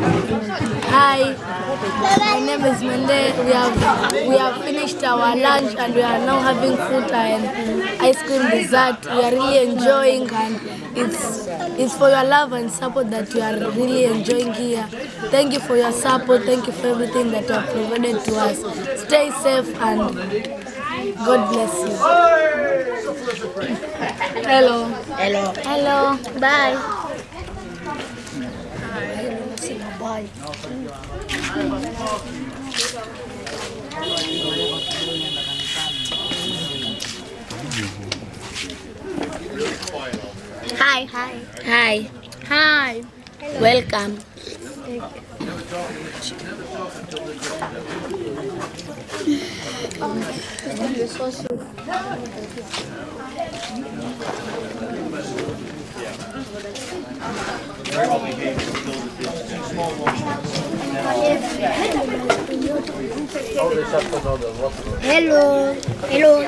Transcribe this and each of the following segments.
Hi, my name is Mende. We have finished our lunch and we are now having fruit and ice cream dessert. We are really enjoying, and it's for your love and support that we are really enjoying here. Thank you for your support. Thank you for everything that you have provided to us. Stay safe and God bless you. Hello. Hello. Hello. Bye. Bye. Hi. Hi. Hi. Hi. Welcome. Hello. Hello.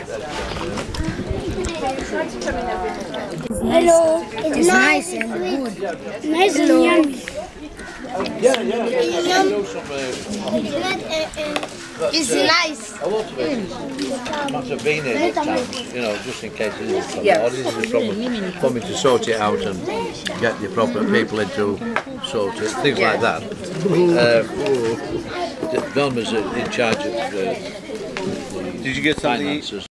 Hello. It's nice and good. Nice and yummy. It's nice. A lot of it must have been in this town, you know, just in case it is a problem. Or this is a problem, coming to sort it out and get the appropriate people in to sort it, things like that. Don was in charge of Did you get some of the finances.